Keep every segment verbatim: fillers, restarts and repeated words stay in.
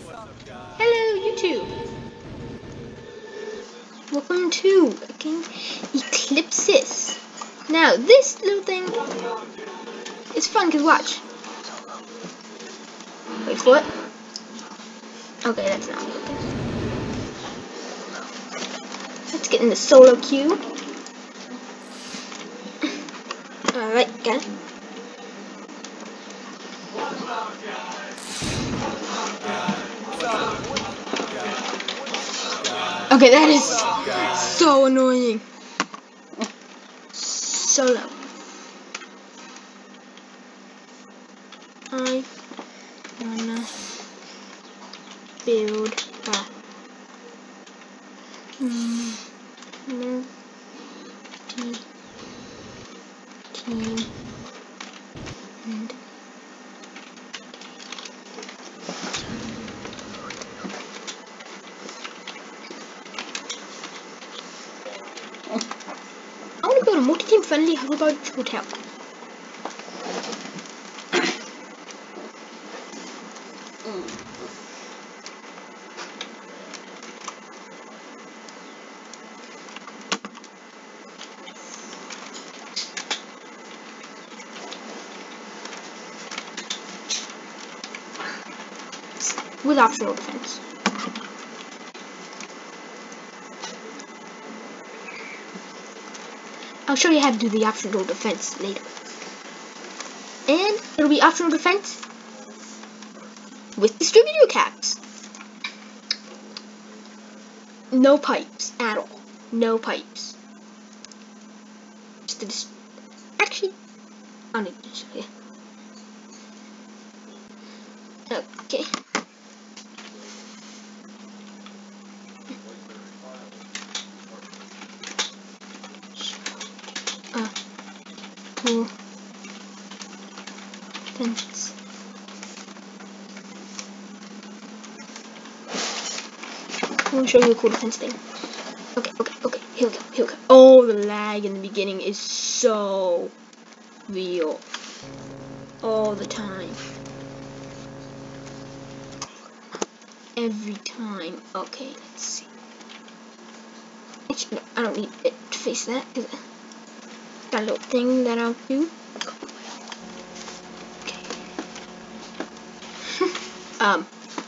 Hello, YouTube. Welcome to again Eclipsis. Now, this little thing is fun because watch. Wait for it. Okay, that's not working. Let's get in the solo queue. Alright, got it. Okay, that is so annoying. So loud. I wanna build a multi team and I want to build a multi-team friendly hoverboard hotel. With optional defense. I'll show you how to do the optional defense later. And it'll be optional defense with distributor caps. No pipes at all. No pipes. Just dis Actually, I'll need to show you. Okay. Uh, cool. Fence. Let me show you a cool defense thing. Okay, okay, okay. Here we go. Here we go. Oh, the lag in the beginning is so real. All the time. Every time. Okay, let's see. Actually, no, I don't need it to face that. Cause that little thing that I'll do. Okay. um.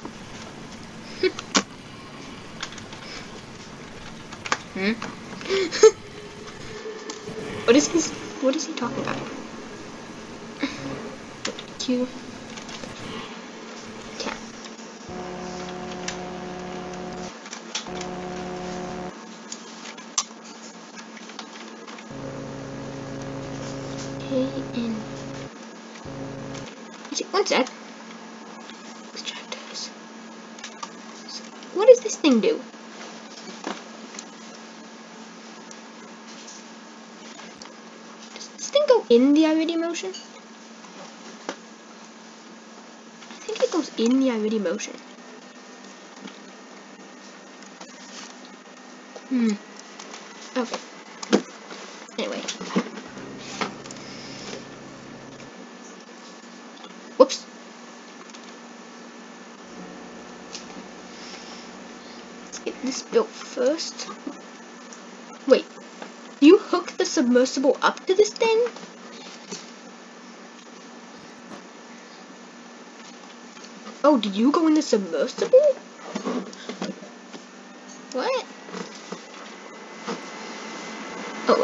hmm. What is his? What is he talking about? Q. Cat. And one sec. Extractors. What does this thing do? Does this thing go in the iReady motion? I think it goes in the iReady motion. Hmm. Okay. Anyway. Whoops. Let's get this built first. Wait. Do you hook the submersible up to this thing? Oh, did you go in the submersible? What? Oh.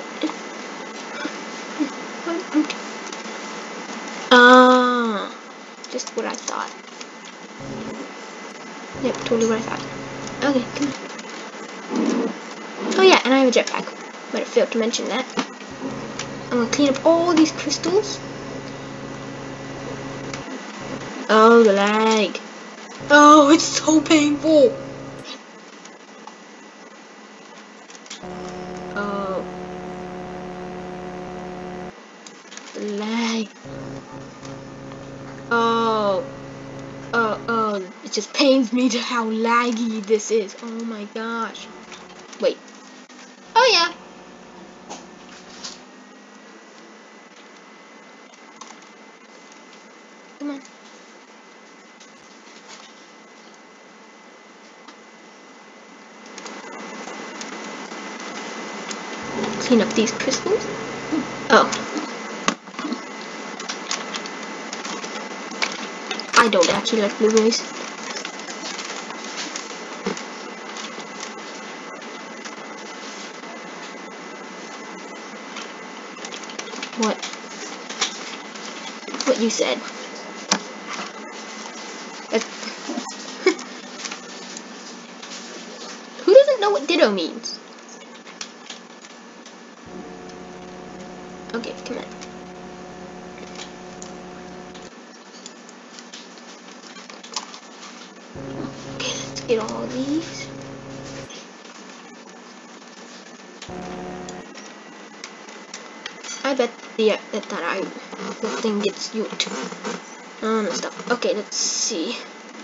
Ah, uh, just what I thought. Yep, totally what I thought. Okay, come on. Oh yeah, and I have a jetpack. But I failed to mention that. I'm gonna clean up all these crystals. Oh, the lag. Oh, it's so painful. Oh. The lag. Oh. Oh, oh. It just pains me to how laggy this is. Oh my gosh. Wait. Oh yeah. Come on. clean up these crystals. Oh. I don't actually like blueberries. What? What you said. Who doesn't know what ditto means? Okay, come on. Okay, let's get all these. I bet the uh, that, that I that thing gets yooked. Oh, messed up. Okay, let's see.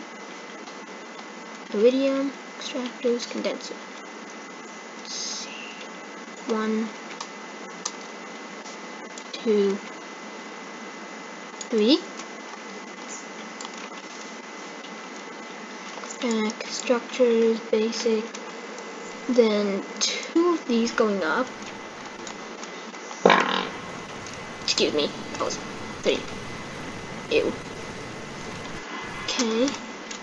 Iridium, extractors, condenser. Let's see. One, two, three. Back, structures, basic. Then two of these going up. Excuse me, that was three. Ew. Okay.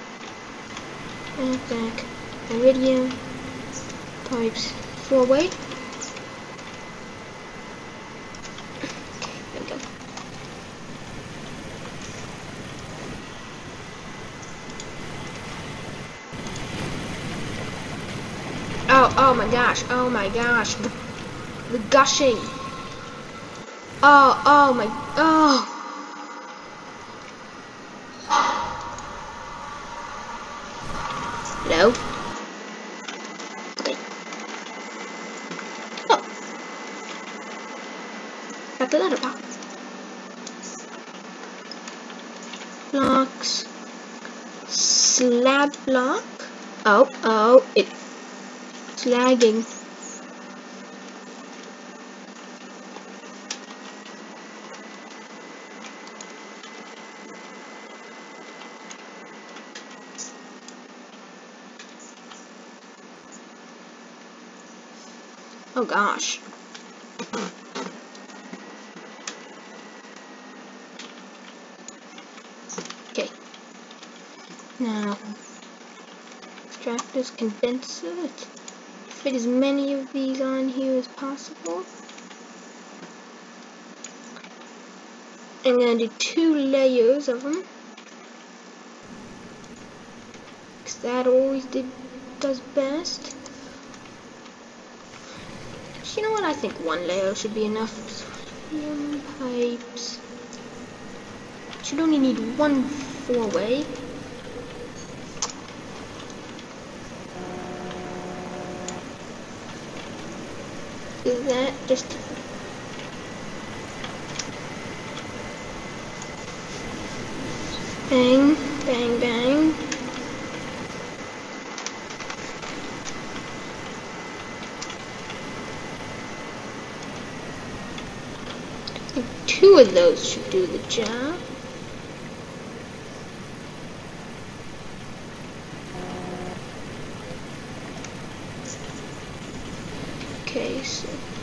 Back, back. Iridium. Pipes. Four way. Okay, there we go. Oh, oh my gosh, oh my gosh. The, the gushing. Oh, oh my, oh. Hello? Okay. Oh. Got the letter box. Blocks. Slab block. Oh, oh, it's lagging. Oh gosh. Okay. Now, extract this condenser. Let's fit as many of these on here as possible. I'm gonna do two layers of them. Cause that always did does best. You know what? I think one layer should be enough. Sodium pipes. Should only need one four-way. Is that just bang, bang, bang? Two of those should do the job. Okay, so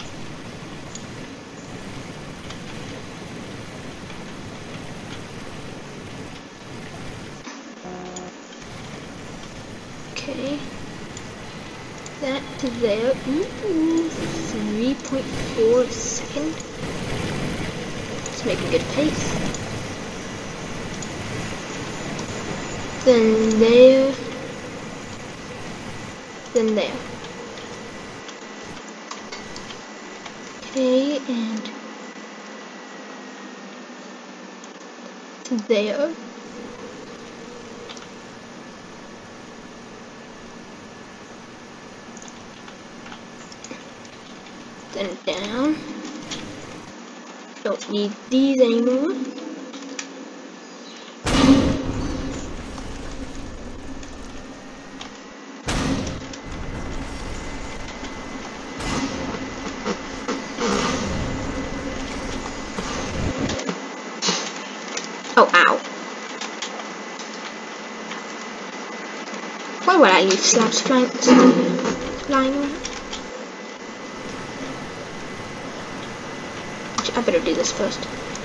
okay, that to there. Ooh, three point four a second. Making good pace. Then there. Then there. Okay, and there. Then down. Don't need these anymore. Oh, ow. Why would I leave slabs flying, flying around? I better do this first.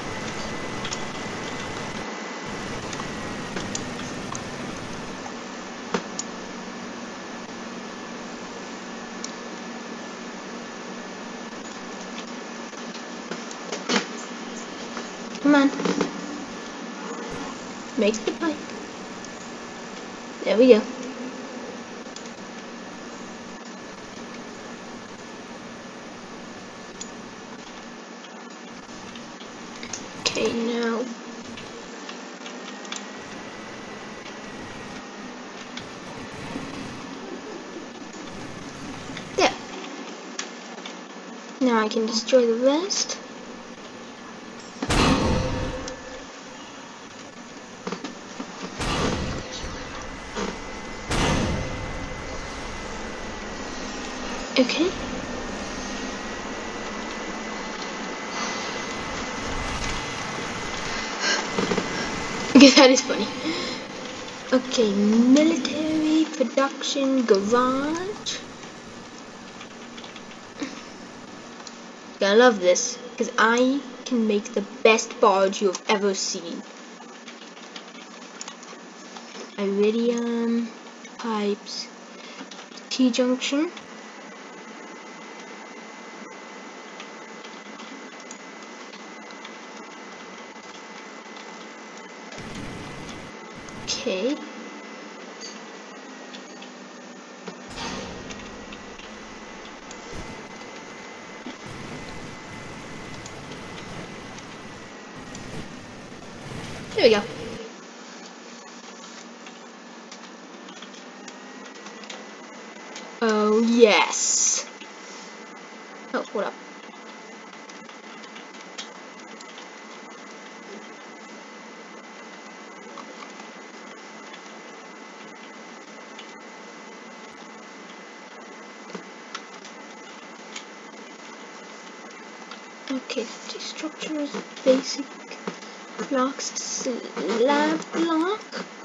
Come on. Make the pipe. There we go. Okay, now. There. Now I can destroy the rest. Okay. Okay, that is funny. Okay, military production garage. I love this because I can make the best barge you've ever seen. Iridium pipes, T-junction. Okay. There we go. Oh, yes. Oh, hold up. Okay, the structures, basic blocks, slab block.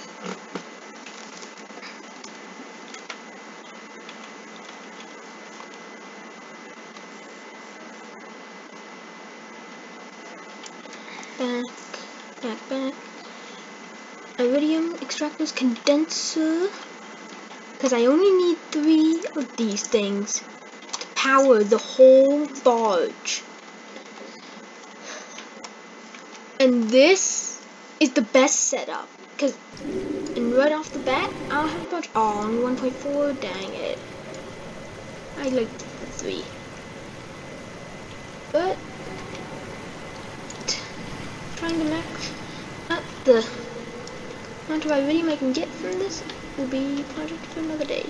Back, back, back. Iridium extractors, condenser. Because I only need three of these things to power the whole barge. And this is the best setup. Because, and right off the bat, I'll have a barge. Oh, on one point four, dang it. I like three. But, trying to max up the amount of iridium I can get from this will be a project for another day.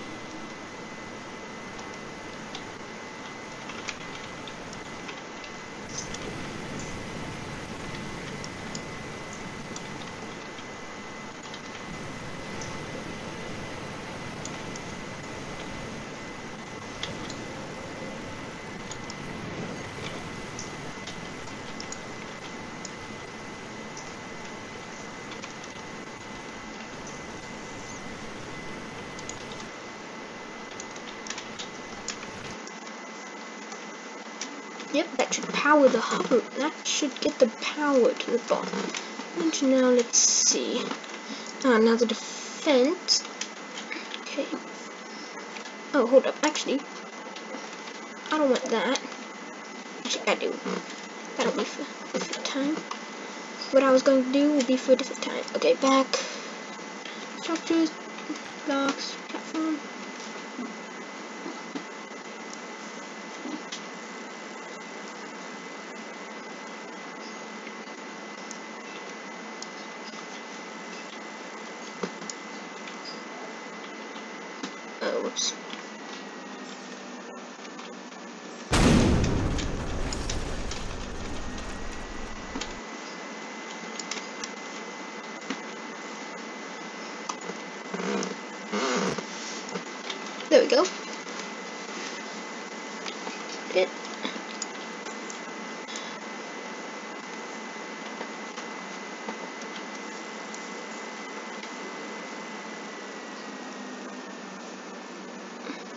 Yep, that should power the hover. That should get the power to the bomb. And now let's see. Ah, now the defense. Okay. Oh, hold up. Actually, I don't want that. Actually, I do. That'll be for a different time. What I was going to do will be for a different time. Okay, back. Structures, blocks, platform. Oh, whoops. There we go. It.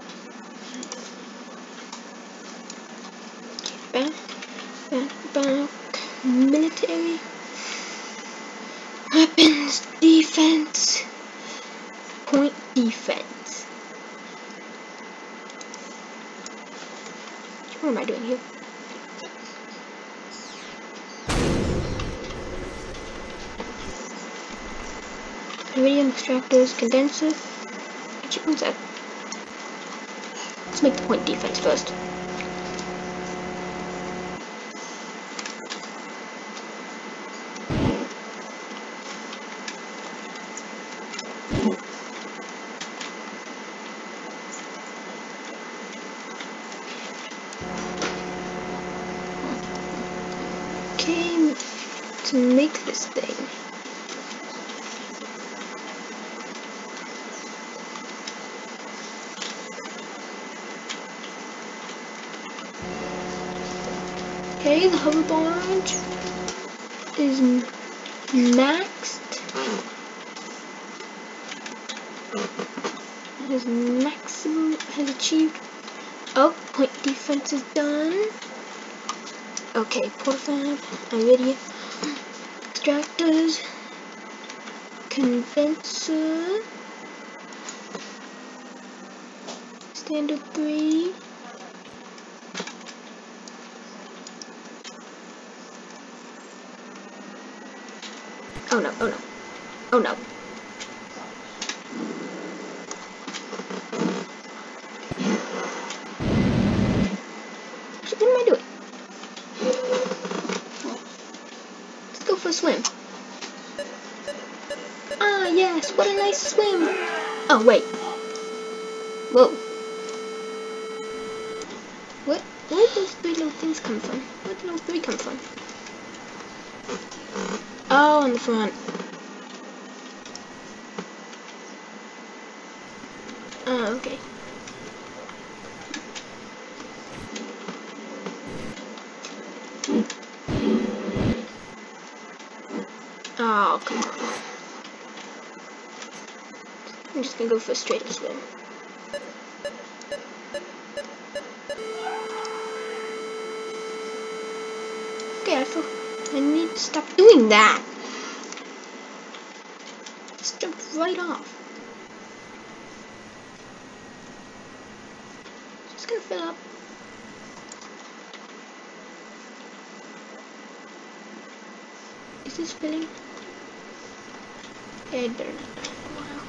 Back, back, back. military, weapons, defense, point defense. What am I doing here? Iridium extractors, condenser. Actually, one sec. Let's make the point defense first. Okay, to make this thing. Okay, the hoverboard is maxed. Has maximum, has achieved. Oh, point defense is done. Okay, portafab, iridium, extractors, condenser, standard three. Oh no, oh no, oh no. What am I doing? Let's go for a swim. Ah yes, what a nice swim. Oh wait. Whoa. What, where did those three little things come from? Where did those three come from? Oh, on the front. Oh, okay. Oh, come on. I'm just gonna go for a straight swim. Okay, I thought I need to stop doing that. Just jumped right off. Just gonna fill up. Is this filling? Yeah, it better not. Wow.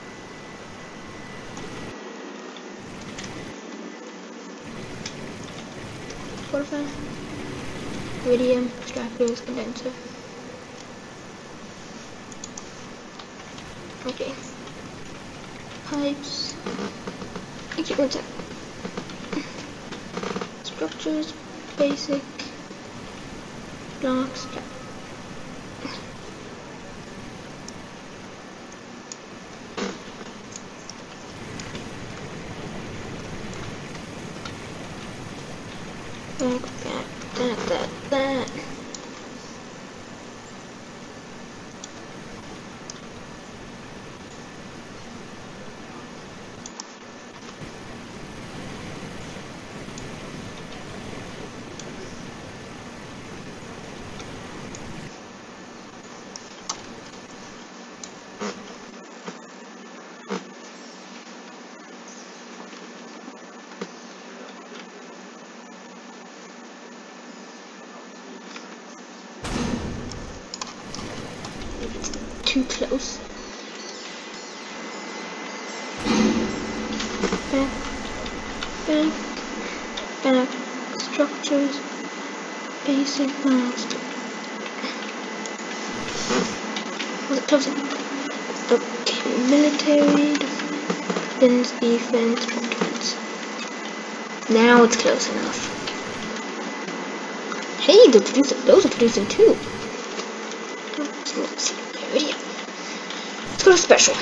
Portafab, iridium, extractors, condenser. Okay. Pipes. Actually, one sec. Structures, basic, blocks. Like that, that, that, that. Too close. Back, back, back, structures, basic blocks. Was it close enough? Okay, military, defense, defense, defense. Now it's close enough. Hey, they're producing, those are producing too. Let's see. Iridium. Let's go to special.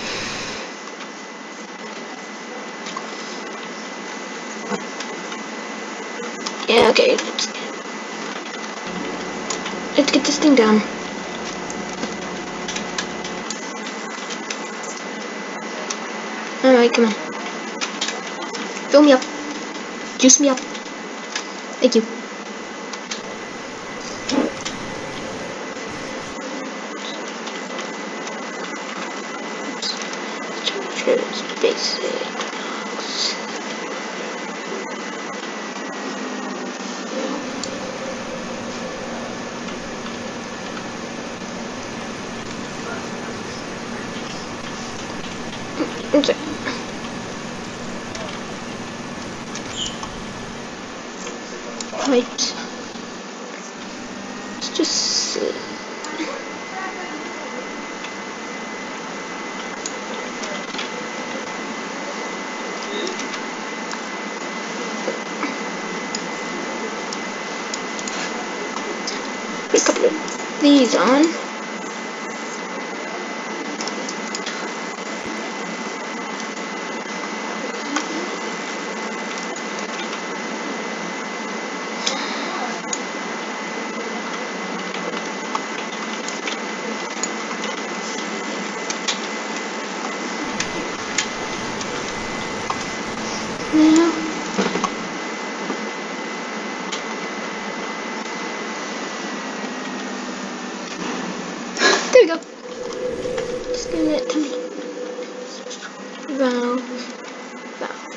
Yeah, okay. Let's get, let's get this thing done. Alright, come on. Fill me up. Juice me up. Thank you. just basics. Okay. Right. Let's just see. Put a couple of these on. Now, there we go. Just gonna let them valve, valve.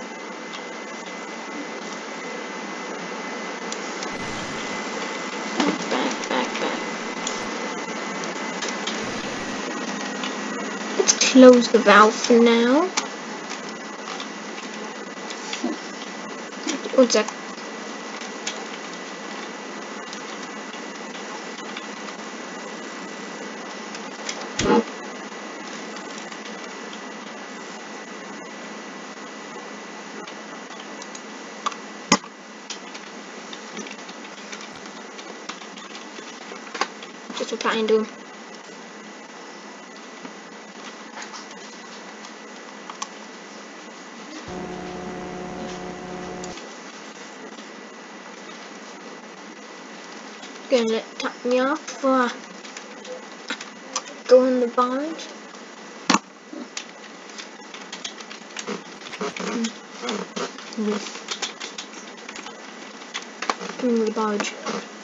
Back, back, back. Let's close the valve for now. One sec. Just replying to him. Gonna let top me off before I go in the barge. In the barge.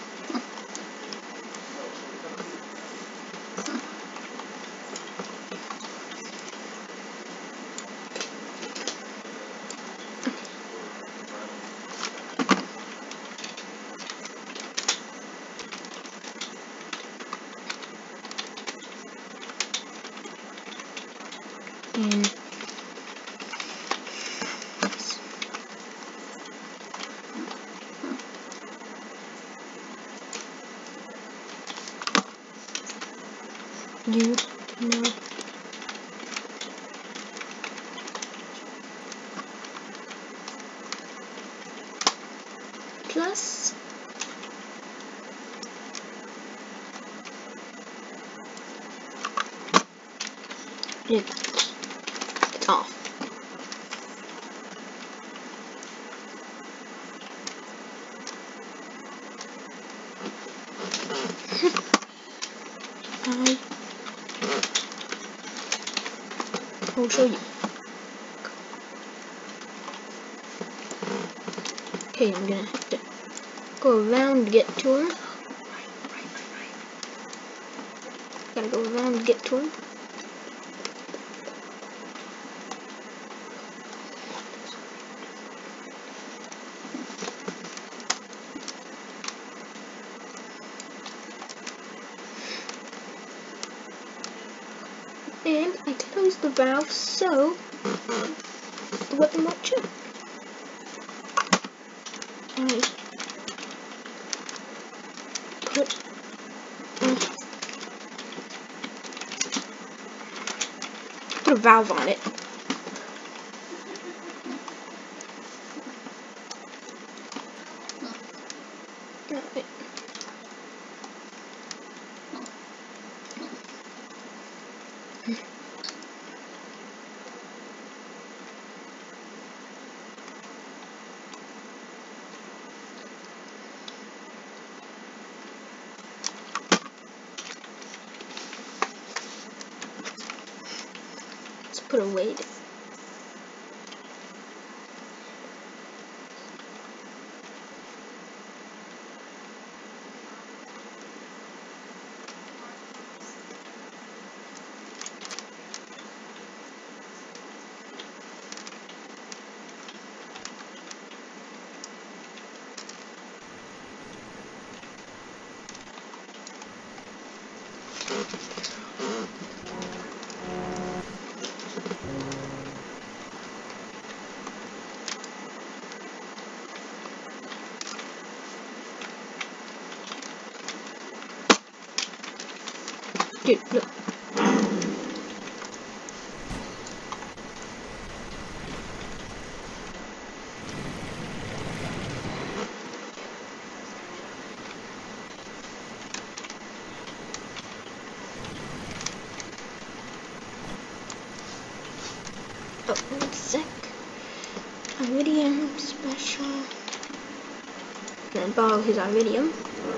And you know plus it, it's off. I will show you. Okay, I'm gonna have to go around to get to him. Gotta go around to get to him. And I closed the valve so the weapon won't choke. I put uh, put a valve on it. Right. Let's put a weight. Dude, look. Oh, one sec. Iridium special. Gonna borrow his iridium.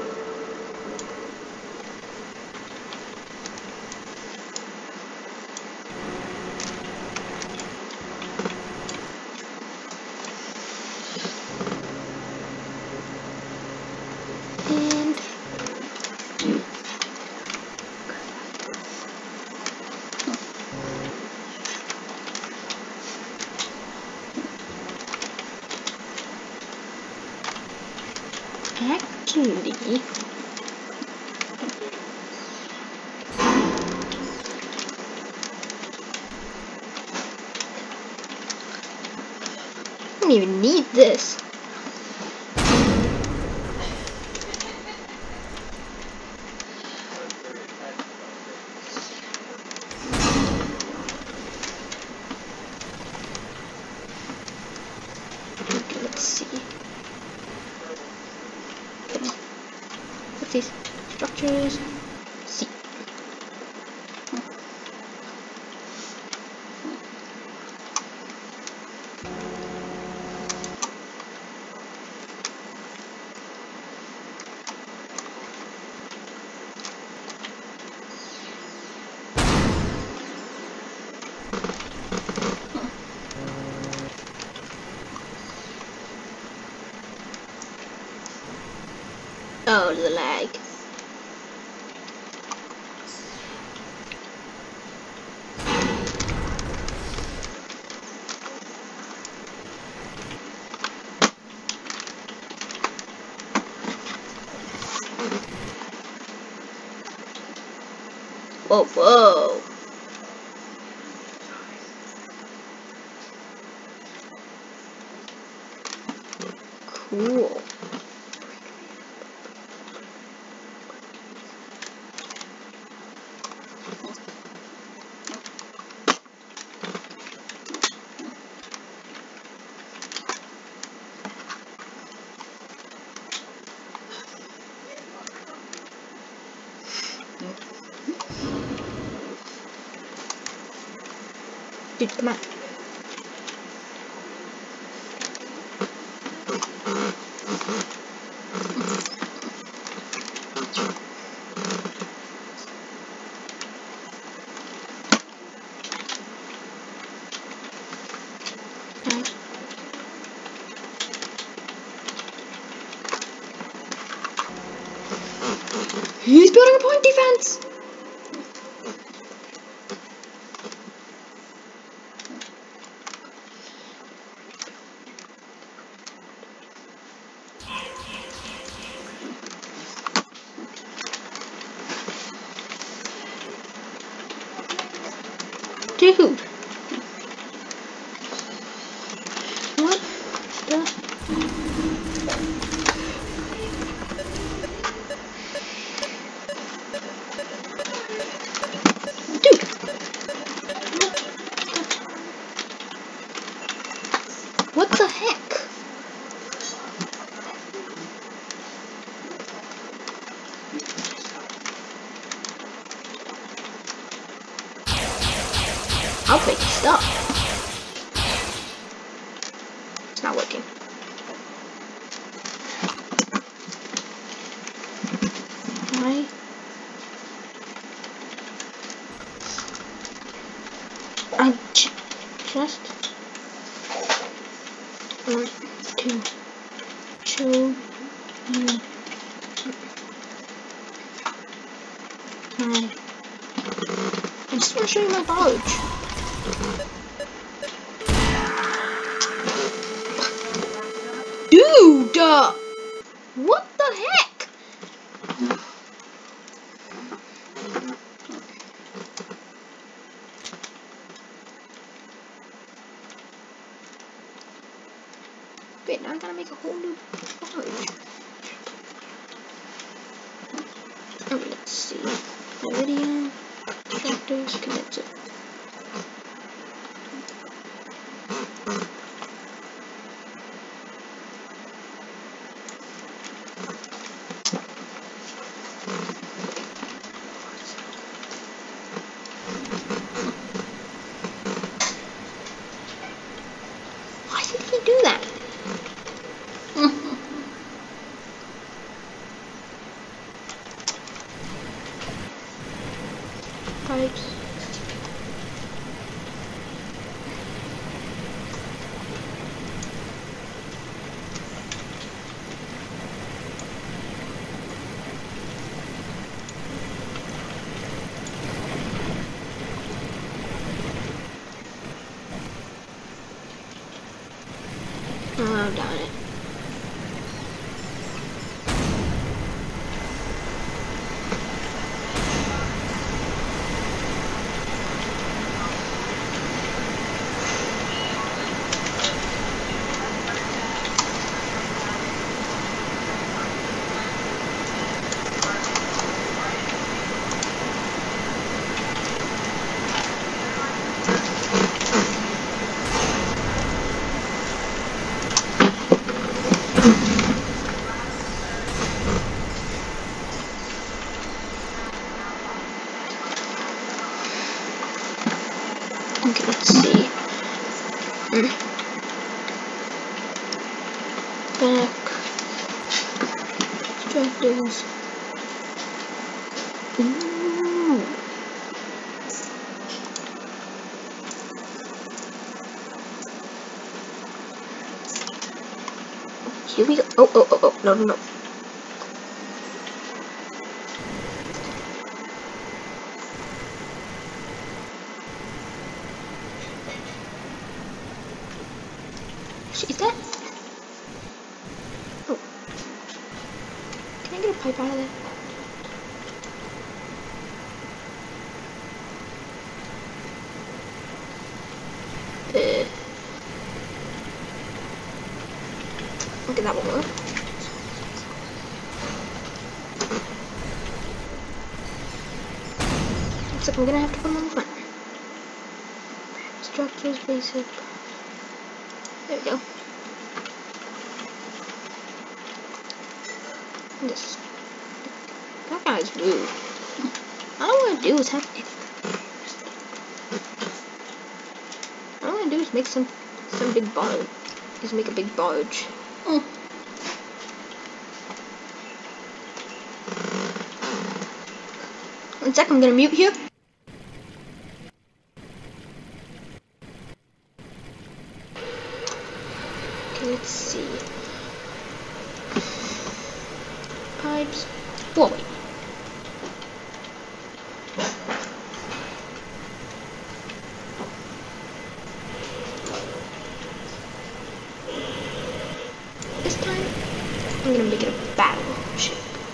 And actually, I don't even need this. Okay, let's see. What's these structures? See. Oh, the lag. Whoa, whoa. Cool. Dude, come on. He's building a point defense. Dude. What the? Dude. What the heck? I'll take stuff. It's not working. Why? I j just want to show you my. I just want to show you my barge. Dude! Uh, what the heck? Wait, now I gotta make a whole new barge. Oh, let's see. Iridium. Let's connect it. Why did he do that? Pipes. Oh, darn it. Okay, let's see. Mm. Back. Objectives. Ooh. Here we go. Oh, oh, oh, oh, no, no, no. Is that? Oh. Can I get a pipe out of there? Uh. Okay, that won't work. Looks like I'm gonna have to put them on the front. Structures, basic. There we go. This. That guy's rude. All I want to do is have. All I want to do is make some some big barge. Is make a big barge. Mm. One sec, I'm gonna mute here. Okay, let's see. Pipes. Whoa, wait. This time, I'm gonna make it a battleship.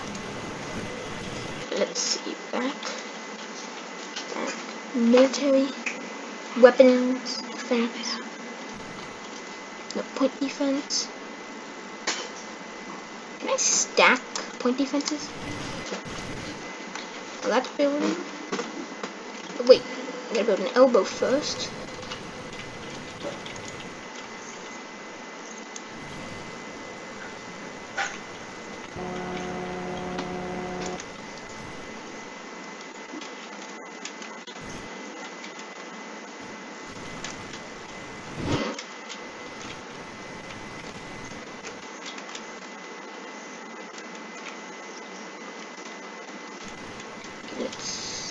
Let's see. Back. Back. Military. Weapons. Defense. No, point defense. Can I stack point defenses? Well, that's building. But wait, I gotta build an elbow first. Let's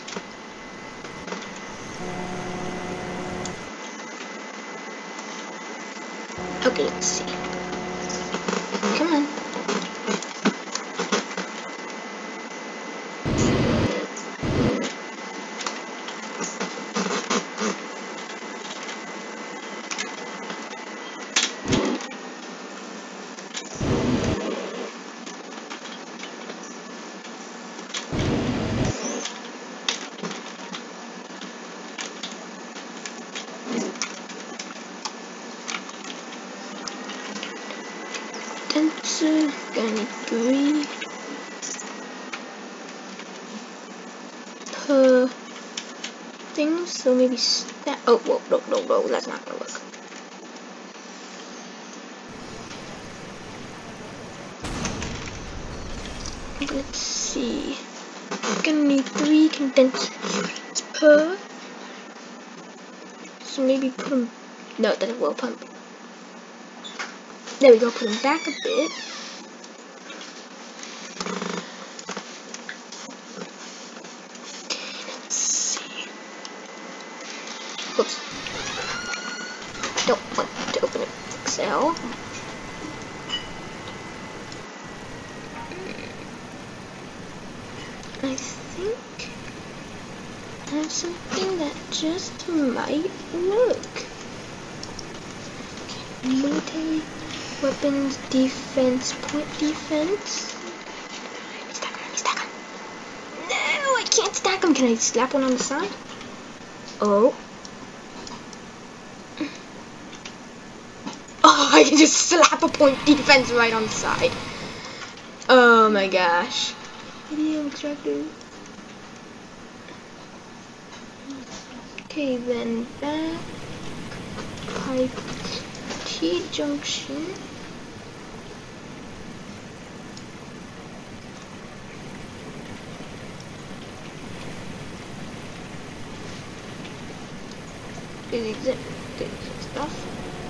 okay, let's see. Come on. Tensor, gonna need three per thing. now, so maybe that. Oh, whoa, no, no, no, that's not gonna work. Let's see. I'm gonna need three condensed streets per. So maybe put them. No, it doesn't well pump. There we go. Put them back a bit. Let's see. Oops. Don't want to open it. Excel. I think I have something that just might work. Okay. Military weapons defense, point defense. Let me stack them, let me stack them. No, I can't stack them. Can I slap one on the side? Oh. Oh, I can just slap a point defense right on the side. Oh my gosh. Video extractor. Okay, then back pipe T junction. Exit stuff.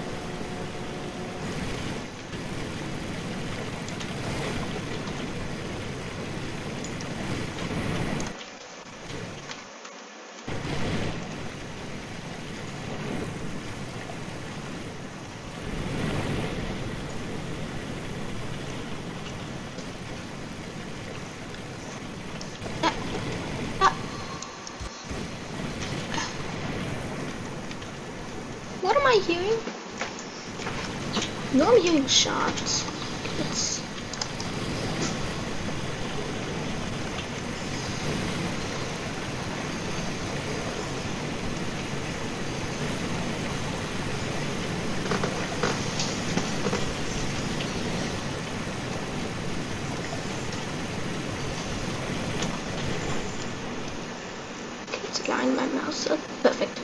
What am I hearing? No, I'm hearing shots. Let's... Okay, let's line my mouse up. Perfect.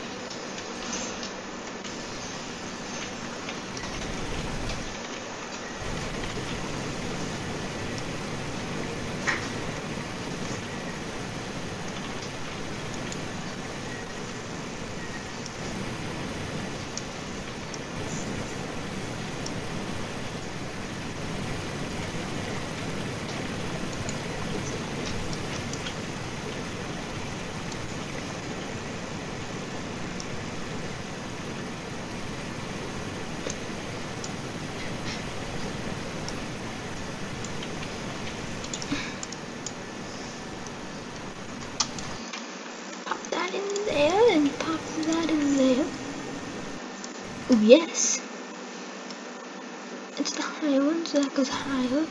Oh yes, it's the higher one, so that goes higher.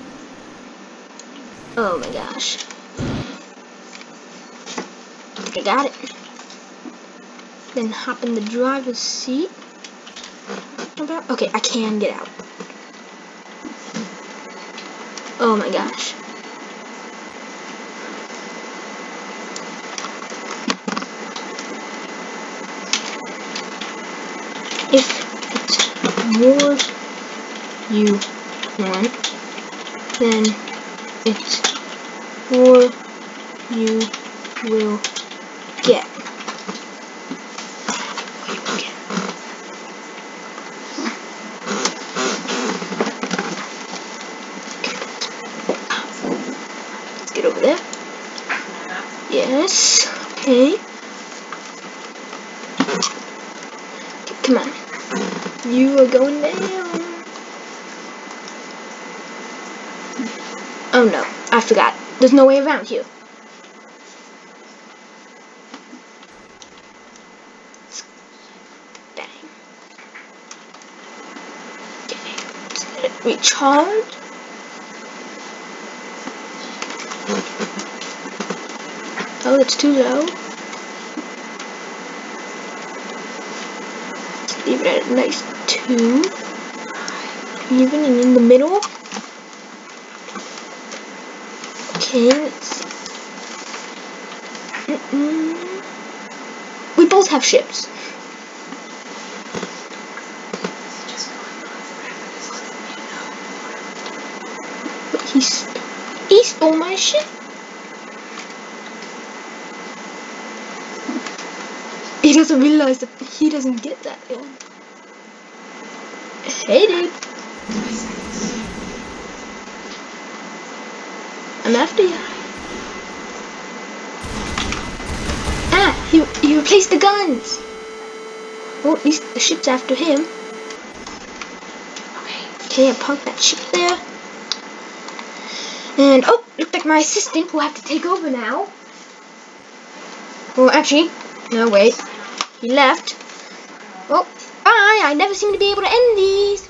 Oh my gosh, I think I got it. Then hop in the driver's seat. Okay, I can get out. Oh my gosh. If it's yours you want, then it's what you will get. Let's get over there. Yes, okay. Come on. You are going down. Oh no, I forgot. There's no way around here. Dang. Dang. Let it recharge. Oh, that's too low. Let's leave it at a nice two. Even and in the middle. Okay, let's see. Mm-mm. We both else have ships? But he's he stole my ship. He doesn't realize that he doesn't get that one. Hey, dude. I'm after you. Ah, he, he replaced the guns. Well, at least the ship's after him. Okay, okay, I parked that ship there. And, oh, looks like my assistant will have to take over now. Well, actually, no, wait. He left. Well, bye. I never seem to be able to end these.